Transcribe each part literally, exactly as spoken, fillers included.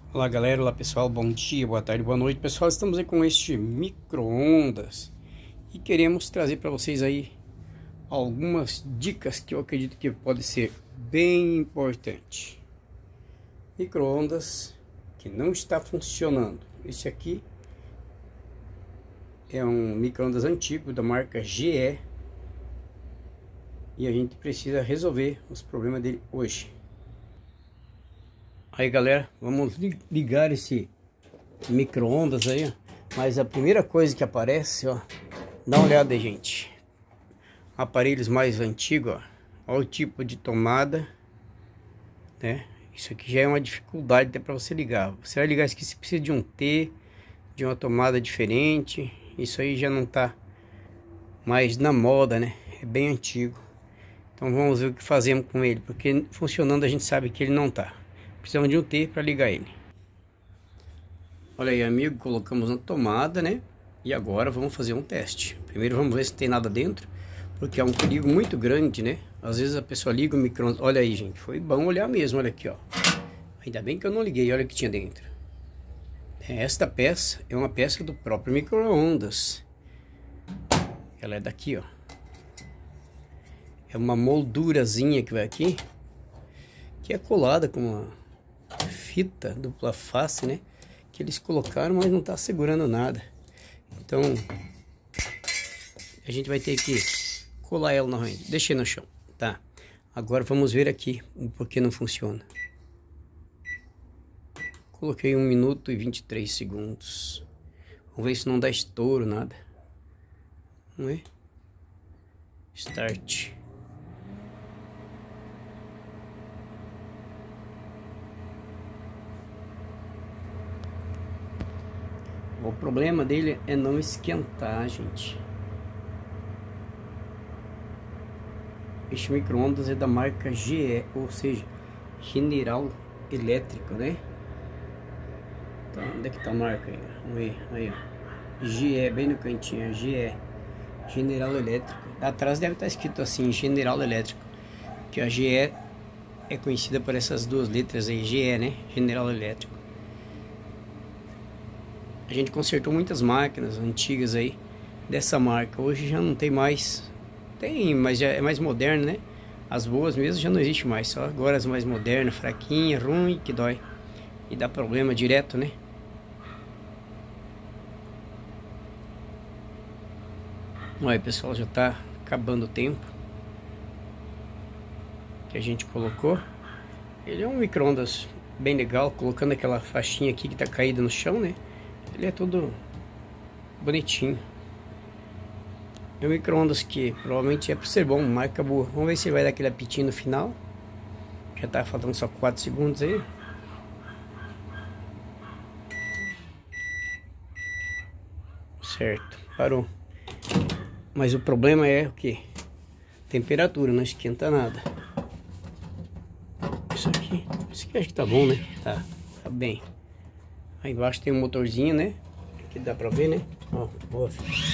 Olá galera, olá pessoal, bom dia, boa tarde, boa noite pessoal. Estamos aí com este micro-ondas e queremos trazer para vocês aí algumas dicas que eu acredito que pode ser bem importante. Micro-ondas que não está funcionando. Esse aqui é um micro-ondas antigo da marca G E e a gente precisa resolver os problemas dele hoje. Aí galera, vamos ligar esse micro-ondas aí, ó. Mas a primeira coisa que aparece, ó, dá uma olhada aí, gente. Aparelhos mais antigos, ó, olha o tipo de tomada, né? Isso aqui já é uma dificuldade para você ligar. Você vai ligar isso aqui, você precisa de um T, de uma tomada diferente. Isso aí já não tá mais na moda, né? É bem antigo. Então vamos ver o que fazemos com ele, porque funcionando a gente sabe que ele não tá. Precisamos de um T para ligar ele. Olha aí, amigo, colocamos na tomada, né? E agora vamos fazer um teste. Primeiro vamos ver se tem nada dentro, porque é um perigo muito grande, né? Às vezes a pessoa liga o micro-ondas. Olha aí, gente, foi bom olhar mesmo, olha aqui, ó. Ainda bem que eu não liguei, olha o que tinha dentro. Esta peça é uma peça do próprio micro-ondas. Ela é daqui, ó. É uma moldurazinha que vai aqui, que é colada com uma fita dupla face, né? Que eles colocaram, mas não tá segurando nada. Então a gente vai ter que colar ela novamente. Deixei no chão, tá? Agora vamos ver aqui o porquê não funciona. Coloquei um minuto e vinte e três segundos. Vamos ver se não dá estouro, nada. Vamos ver. Start. O problema dele é não esquentar, gente. Este micro-ondas é da marca G E, ou seja, General Elétrico, né? Então, onde é que tá a marca aí? Vamos ver, aí ó. G E, bem no cantinho, G E. General Elétrico. Atrás deve estar escrito assim, General Elétrico. Que a G E é conhecida por essas duas letras aí, G E, né? General Elétrico. A gente consertou muitas máquinas antigas aí dessa marca. Hoje já não tem mais. Tem, mas já é mais moderno, né? As boas mesmo já não existe mais. Só agora as mais modernas, fraquinha, ruim, que dói. E dá problema direto, né? Olha, pessoal, já tá acabando o tempo que a gente colocou. Ele é um micro-ondas bem legal, colocando aquela faixinha aqui que tá caída no chão, né? Ele é todo bonitinho. É um micro-ondas que provavelmente é para ser bom, marca boa. Vamos ver se vai dar aquele apitinho no final. Já tá faltando só quatro segundos aí. Certo, parou. Mas o problema é o que? Temperatura, não esquenta nada. Isso aqui, isso aqui acho que tá bom, né? Tá, tá bem. Aí embaixo tem um motorzinho, né? Aqui dá pra ver, né? Ó, boa.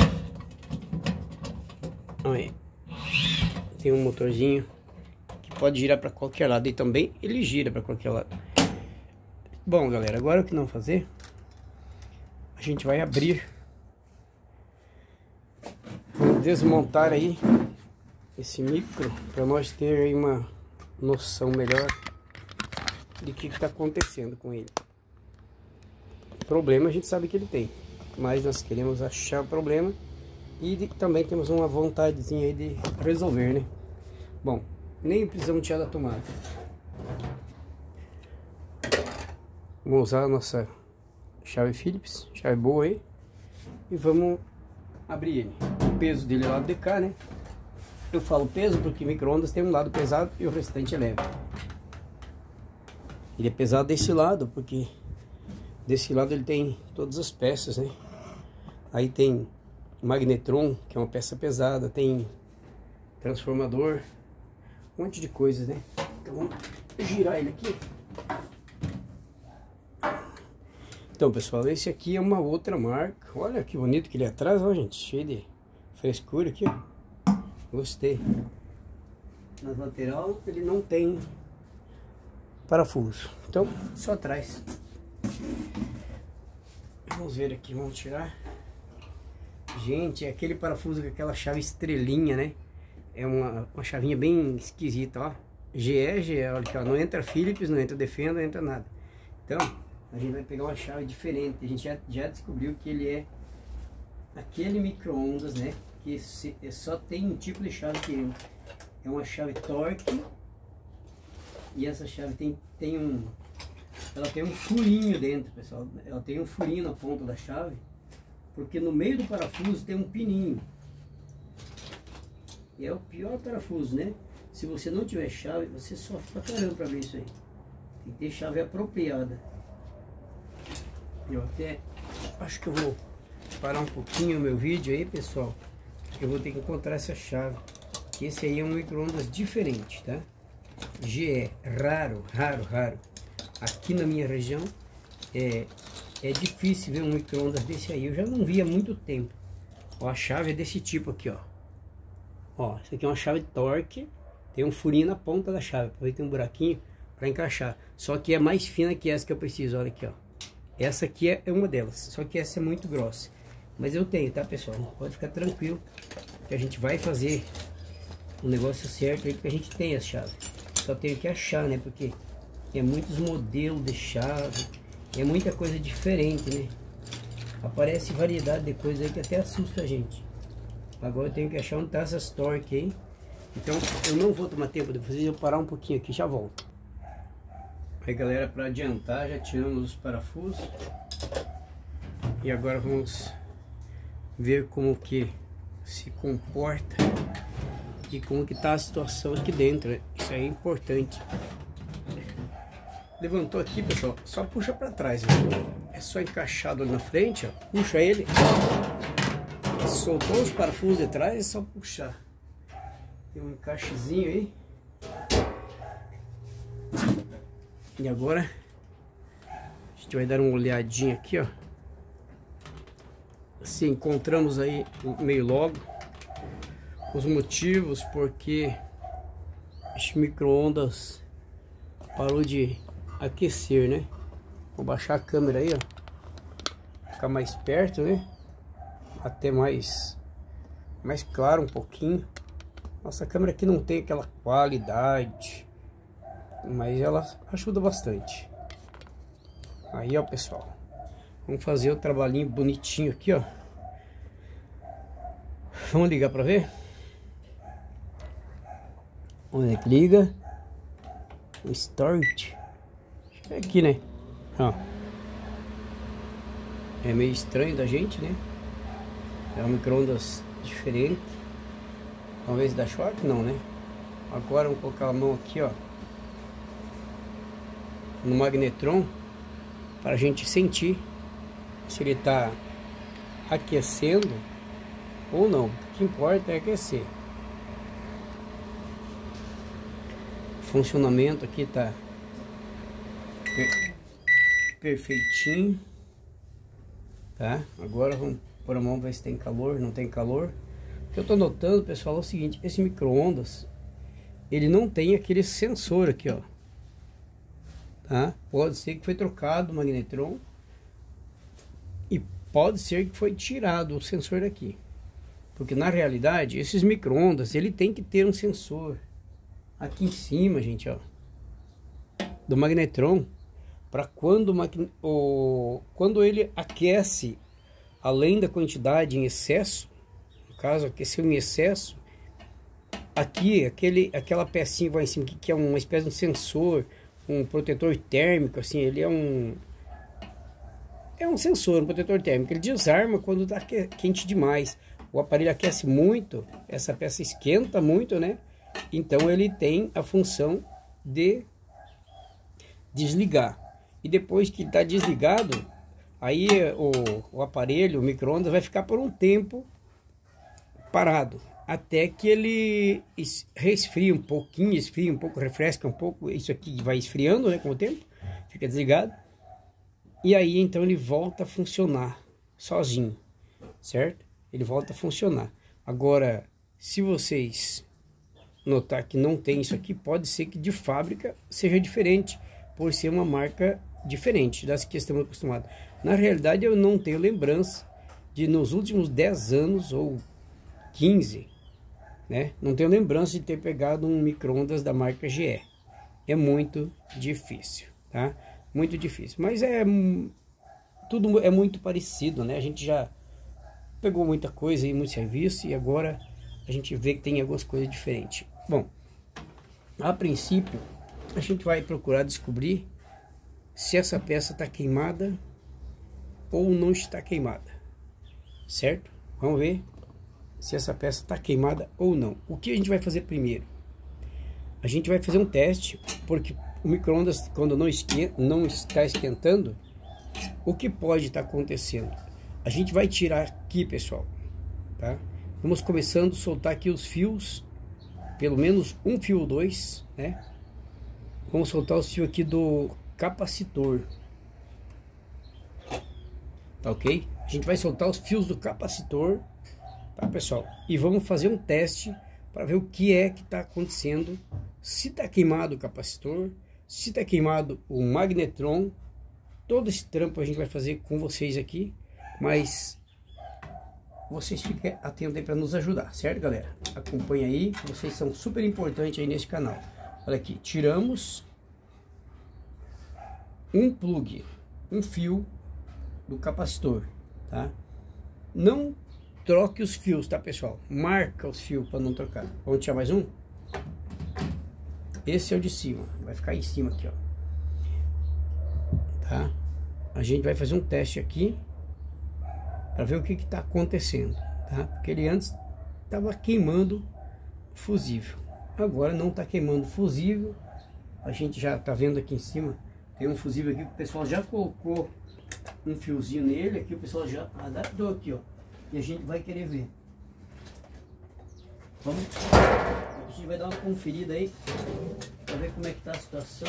Aí. Tem um motorzinho que pode girar pra qualquer lado. E também ele gira pra qualquer lado. Bom, galera, agora o que não fazer? A gente vai abrir. Vamos desmontar aí esse micro pra nós ter aí uma noção melhor de que que tá acontecendo com ele. Problema a gente sabe que ele tem, mas nós queremos achar o problema e de, também temos uma vontadezinha aí de resolver, né? Bom, nem precisamos tirar da tomada. Vamos usar a nossa chave Phillips, chave boa aí, e vamos abrir ele. O peso dele é lado de cá, né? Eu falo peso porque micro-ondas tem um lado pesado e o restante é leve. Ele é pesado desse lado porque desse lado ele tem todas as peças, né? Aí tem magnetron, que é uma peça pesada, tem transformador, um monte de coisas, né? Então vamos girar ele aqui. Então, pessoal, esse aqui é uma outra marca. Olha que bonito que ele é atrás, ó, gente, cheio de frescura aqui, ó. Gostei. Na lateral ele não tem parafuso, então só atrás. Vamos ver aqui, vamos tirar. Gente, é aquele parafuso com aquela chave estrelinha, né? É uma, uma chavinha bem esquisita, ó. G E, G E, olha aqui, ó. Não entra Philips, não entra Defender, não entra nada. Então, a gente vai pegar uma chave diferente. A gente já, já descobriu que ele é aquele micro-ondas, né? Que se, só tem um tipo de chave que é uma chave torque. E essa chave tem, tem um... Ela tem um furinho dentro, pessoal. Ela tem um furinho na ponta da chave. Porque no meio do parafuso tem um pininho. E é o pior parafuso, né? Se você não tiver chave, você sofre pra caramba pra ver isso aí. Tem que ter chave apropriada. Eu até acho que eu vou parar um pouquinho o meu vídeo aí, pessoal. Eu vou ter que encontrar essa chave. Esse aí é um micro-ondas diferente, tá? G E, raro, raro, raro. Aqui na minha região é, é difícil ver um micro-ondas desse aí. Eu já não vi há muito tempo. Ó, a chave é desse tipo aqui, ó. Ó, isso aqui é uma chave torque. Tem um furinho na ponta da chave. Aí tem um buraquinho para encaixar. Só que é mais fina que essa que eu preciso. Olha aqui, ó. Essa aqui é uma delas. Só que essa é muito grossa. Mas eu tenho, tá, pessoal? Pode ficar tranquilo que a gente vai fazer o negócio certo aí, porque a gente tem as chaves. Só tenho que achar, né? Porque tem muitos modelos de chave. É muita coisa diferente, né? Aparece variedade de coisa aí que até assusta a gente. Agora eu tenho que achar onde tá essas torque aí. Então eu não vou tomar tempo de fazer, eu parar um pouquinho aqui, já volto. Aí galera, para adiantar, já tiramos os parafusos. E agora vamos ver como que se comporta e como que tá a situação aqui dentro. Isso aí é importante. Levantou aqui, pessoal, só puxa para trás, viu? É só encaixado ali na frente, ó. Puxa ele. Soltou os parafusos de trás, é só puxar. Tem um encaixezinho aí. E agora a gente vai dar uma olhadinha aqui, ó. Se encontramos aí meio logo os motivos porque esse micro-ondas parou de aquecer, né? Vou baixar a câmera aí, ó. Ficar mais perto, né? Até mais mais claro um pouquinho. Nossa câmera aqui não tem aquela qualidade, mas ela ajuda bastante. Aí, ó, pessoal, vamos fazer o trabalhinho bonitinho aqui, ó. Vamos ligar para ver. Onde é que liga? O start. É aqui, né? Ó. É meio estranho da gente, né? É um micro-ondas diferente. Talvez da choque, não, né? Agora vamos colocar a mão aqui, ó, no magnetron, para a gente sentir se ele está aquecendo ou não. O que importa é aquecer. O funcionamento aqui tá perfeitinho, tá? Agora vamos pôr a mão para ver se tem calor, não tem calor. O que eu tô notando, pessoal, é o seguinte: esse micro-ondas, ele não tem aquele sensor aqui, ó. Tá? Pode ser que foi trocado o magnetron e pode ser que foi tirado o sensor daqui. Porque na realidade, esses micro-ondas, ele tem que ter um sensor aqui em cima, gente, ó, do magnetron, para quando o quando ele aquece além da quantidade em excesso, no caso aqueceu em excesso, aqui aquele aquela pecinha vai em cima que é uma espécie de um sensor, um protetor térmico, assim, ele é um é um sensor, um protetor térmico. Ele desarma quando está quente demais. O aparelho aquece muito, essa peça esquenta muito, né? Então ele tem a função de desligar. E depois que está desligado, aí o, o aparelho, o micro-ondas, vai ficar por um tempo parado, até que ele resfria um pouquinho, esfria um pouco, refresca um pouco. Isso aqui vai esfriando, né, com o tempo, fica desligado. E aí então ele volta a funcionar sozinho, certo? Ele volta a funcionar. Agora, se vocês notar que não tem isso aqui, pode ser que de fábrica seja diferente, por ser uma marca diferente das que estamos acostumados. Na realidade, eu não tenho lembrança de nos últimos dez anos ou quinze, né? Não tenho lembrança de ter pegado um micro-ondas da marca G E. É muito difícil, tá? Muito difícil. Mas é tudo é muito parecido, né? A gente já pegou muita coisa e muito serviço e agora a gente vê que tem algumas coisas diferentes. Bom, a princípio a gente vai procurar descobrir se essa peça está queimada ou não está queimada, certo? Vamos ver se essa peça está queimada ou não. O que a gente vai fazer primeiro? A gente vai fazer um teste, porque o micro-ondas, quando não, esquenta, não está esquentando, o que pode estar acontecendo? A gente vai tirar aqui, pessoal, tá? Vamos começando a soltar aqui os fios, pelo menos um fio ou dois, né? Vamos soltar os fios aqui do capacitor, tá ok? A gente vai soltar os fios do capacitor, tá, pessoal? E vamos fazer um teste para ver o que é que está acontecendo, se está queimado o capacitor, se está queimado o magnetron. Todo esse trampo a gente vai fazer com vocês aqui, mas vocês fiquem atentos aí para nos ajudar, certo, galera? Acompanha aí, vocês são super importantes aí nesse canal. Olha aqui, tiramos um plug, um fio do capacitor, tá? Não troque os fios, tá, pessoal? Marca os fios para não trocar. Vamos tirar mais um? Esse é o de cima, vai ficar em cima aqui, ó. Tá? A gente vai fazer um teste aqui para ver o que que tá acontecendo, tá? Porque ele antes estava queimando fusível, agora não tá queimando fusível. A gente já tá vendo aqui em cima, tem um fusível aqui que o pessoal já colocou um fiozinho nele, aqui o pessoal já adaptou aqui, ó. E a gente vai querer ver. Vamos, a gente vai dar uma conferida aí para ver como é que tá a situação,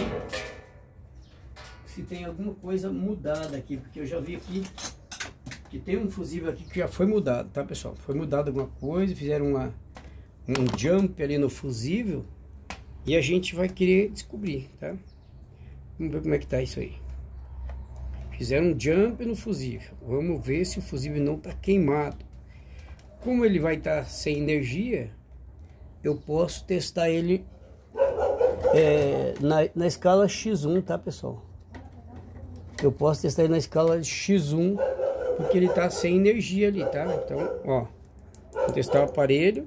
se tem alguma coisa mudada aqui, porque eu já vi aqui que tem um fusível aqui que já foi mudado, tá, pessoal? Foi mudado alguma coisa, fizeram uma, um jump ali no fusível e a gente vai querer descobrir, tá? Vamos ver como é que tá isso aí. Fizeram um jump no fusível, vamos ver se o fusível não tá queimado. Como ele vai estar sem energia, eu posso testar ele é, na, na escala X um, tá, pessoal? Eu posso testar ele na escala X um, porque ele tá sem energia ali, tá? Então, ó, vou testar o aparelho.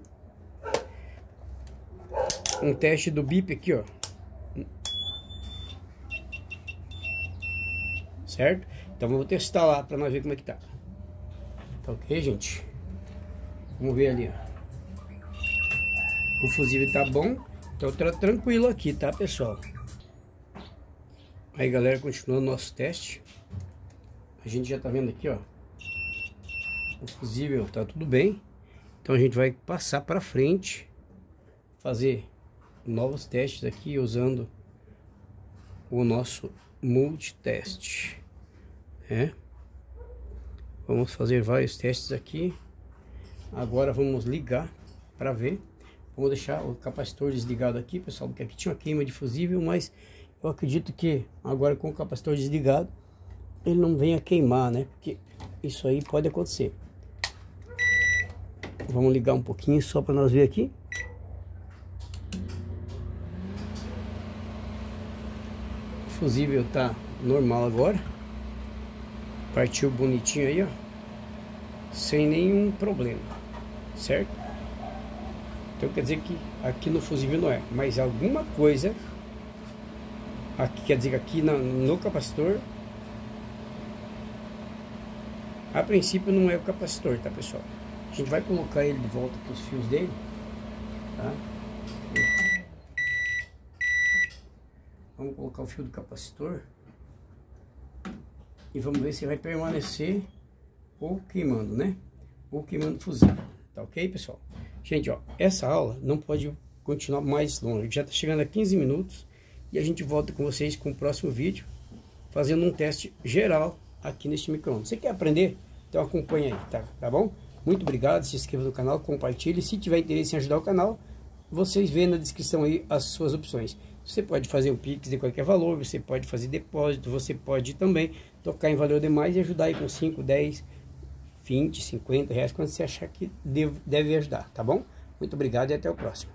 Um teste do bip aqui, ó. Certo? Então vou testar lá para nós ver como é que tá. Tá ok, gente? Vamos ver ali, ó. O fusível tá bom. Então tá tranquilo aqui, tá, pessoal? Aí, galera, continuando nosso teste. A gente já tá vendo aqui, ó. O fusível tá tudo bem. Então a gente vai passar para frente, fazer novos testes aqui usando o nosso multiteste. É. Vamos fazer vários testes aqui. Agora vamos ligar para ver. Vamos deixar o capacitor desligado aqui, pessoal, porque aqui tinha uma queima de fusível, mas eu acredito que agora com o capacitor desligado ele não venha queimar, né? Porque isso aí pode acontecer. Vamos ligar um pouquinho só para nós ver aqui. O fusível tá normal agora. Partiu bonitinho aí, ó. Sem nenhum problema, certo? Então quer dizer que aqui no fusível não é, mas alguma coisa aqui, quer dizer que aqui no, no capacitor, a princípio não é o capacitor, tá, pessoal? A gente vai colocar ele de volta para os fios dele, tá? Vamos colocar o fio do capacitor e vamos ver se vai permanecer ou queimando, né? Ou queimando fusível, tá ok, pessoal? Gente, ó, essa aula não pode continuar mais longe, já tá chegando a quinze minutos e a gente volta com vocês com o próximo vídeo, fazendo um teste geral aqui neste micro-ondas. Você quer aprender? Então acompanha aí, tá, tá bom? Muito obrigado, se inscreva no canal, compartilhe. Se tiver interesse em ajudar o canal, vocês veem na descrição aí as suas opções. Você pode fazer o Pix de qualquer valor, você pode fazer depósito, você pode também tocar em Valeu Demais e ajudar aí com cinco, dez, vinte, cinquenta reais, quando você achar que deve, deve ajudar, tá bom? Muito obrigado e até o próximo.